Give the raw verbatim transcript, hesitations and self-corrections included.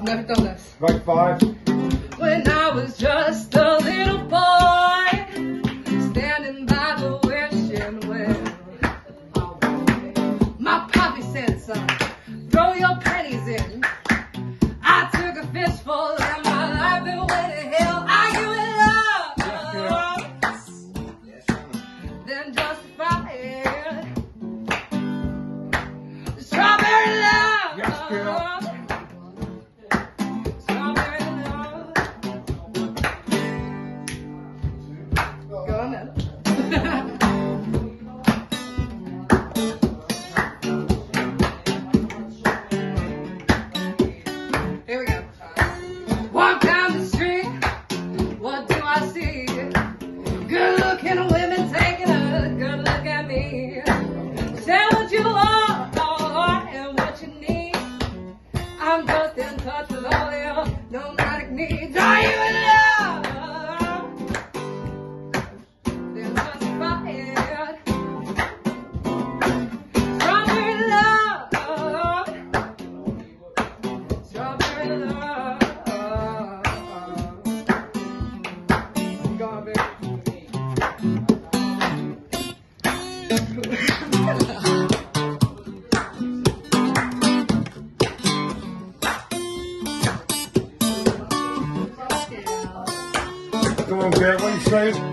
Never done this. Right five. When I was just a little boy, standing by the wishing well, my poppy said, son, throw your pennies in. I took a fistful and my life it went to hell. I give it up, then justify it. Strawberry love. Yes, girl. Here we go. Walk down the street, what do I see? Good looking women taking a good look at me. Say what you want, oh, and what you need. I'm just in touch with all your nomadic needs. Are you in love? Then justify it. Strawberry love. Strawberry love. Go on, baby. Come on, Garrett, what are you saying?